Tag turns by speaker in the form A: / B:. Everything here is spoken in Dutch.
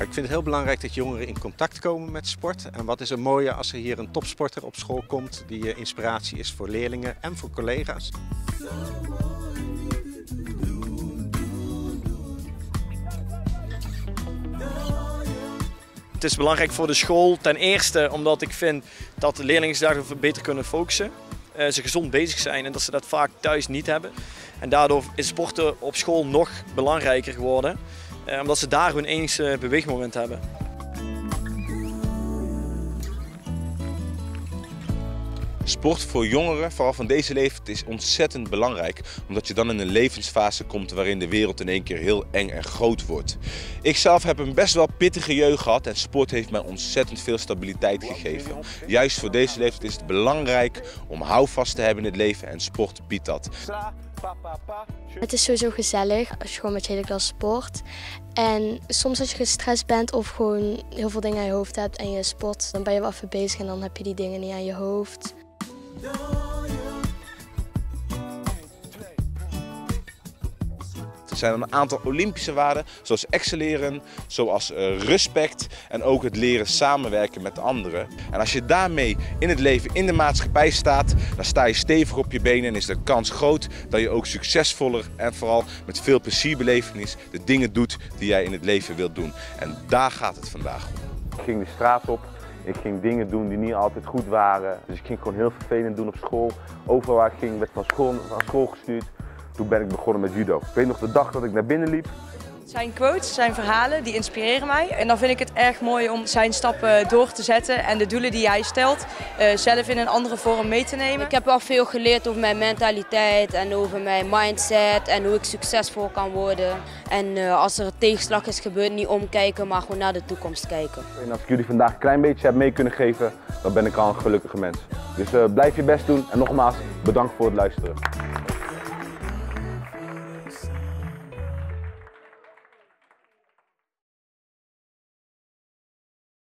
A: Ik vind het heel belangrijk dat jongeren in contact komen met sport. En wat is er mooier als er hier een topsporter op school komt die inspiratie is voor leerlingen en voor collega's.
B: Het is belangrijk voor de school, ten eerste omdat ik vind dat de leerlingen zich daar beter kunnen focussen. Ze gezond bezig zijn en dat ze dat vaak thuis niet hebben. En daardoor is sporten op school nog belangrijker geworden, omdat ze daar hun enigste beweegmoment hebben.
C: Sport voor jongeren, vooral van deze leeftijd, is ontzettend belangrijk. Omdat je dan in een levensfase komt waarin de wereld in één keer heel eng en groot wordt. Ik zelf heb een best wel pittige jeugd gehad en sport heeft mij ontzettend veel stabiliteit gegeven. Juist voor deze leeftijd is het belangrijk om houvast te hebben in het leven en sport biedt dat.
D: Het is sowieso gezellig als je gewoon met je hele klas sport. En soms als je gestrest bent of gewoon heel veel dingen aan je hoofd hebt en je sport, dan ben je wel even bezig en dan heb je die dingen niet aan je hoofd.
C: Er zijn een aantal Olympische waarden, zoals excelleren, zoals respect en ook het leren samenwerken met anderen. En als je daarmee in het leven, in de maatschappij staat, dan sta je stevig op je benen en is de kans groot dat je ook succesvoller en vooral met veel plezierbelevenis de dingen doet die jij in het leven wilt doen. En daar gaat het vandaag om.
E: Ik ging de straat op, ik ging dingen doen die niet altijd goed waren. Dus ik ging gewoon heel vervelend doen op school. Overal waar ik ging werd van school gestuurd. Toen ben ik begonnen met judo. Ik weet nog de dag dat ik naar binnen liep.
F: Zijn quotes, zijn verhalen, die inspireren mij. En dan vind ik het erg mooi om zijn stappen door te zetten en de doelen die hij stelt zelf in een andere vorm mee te nemen.
G: Ik heb wel veel geleerd over mijn mentaliteit en over mijn mindset en hoe ik succesvol kan worden. En als er een tegenslag is gebeurd, niet omkijken, maar gewoon naar de toekomst kijken.
E: En als ik jullie vandaag een klein beetje heb mee kunnen geven, dan ben ik al een gelukkige mens. Dus blijf je best doen en nogmaals, bedankt voor het luisteren.